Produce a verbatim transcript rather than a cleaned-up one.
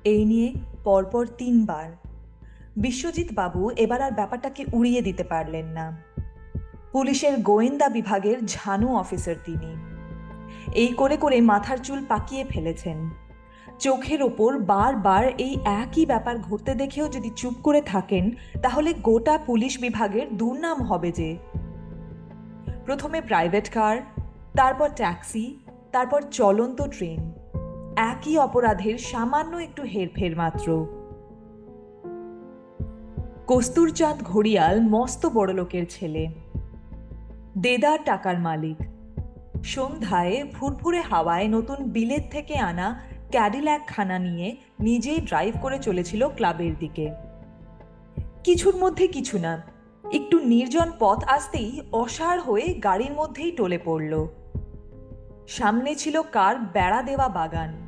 এই নিয়ে পরপর তিনবার বিশ্বজিৎ বাবু এবার আর ব্যাপারটাকে উড়িয়ে দিতে পারলেন না। পুলিশের গোয়েন্দা বিভাগের ঝানু অফিসার তিনি। এই করে করে মাথার চুল পাকিয়ে ফেলেছেন। চোখের ওপর বারবার এই একই ব্যাপার ঘটতে দেখেও যদি চুপ করে থাকেন, তাহলে গোটা পুলিশ বিভাগের দুর্নাম হবে যে। প্রথমে প্রাইভেট কার, তারপর ট্যাক্সি, তারপর চলন্ত ট্রেন। একই অপরাধের সামান্য একটু হেরফের মাত্র। কস্তুরচাঁদ ঘড়িয়াল মস্ত বড়লোকের ছেলে, দেদার টাকার মালিক। সন্ধ্যায় ফুরফুরে হাওয়ায় নতুন বিলেত থেকে আনা ক্যাডিল্যাক খানা নিয়ে নিজেই ড্রাইভ করে চলেছিল ক্লাবের দিকে। কিছুর মধ্যে কিছু না, একটু নির্জন পথ আসতেই অসাড় হয়ে গাড়ির মধ্যেই টলে পড়ল। সামনে ছিল কার বেড়া দেওয়া বাগান।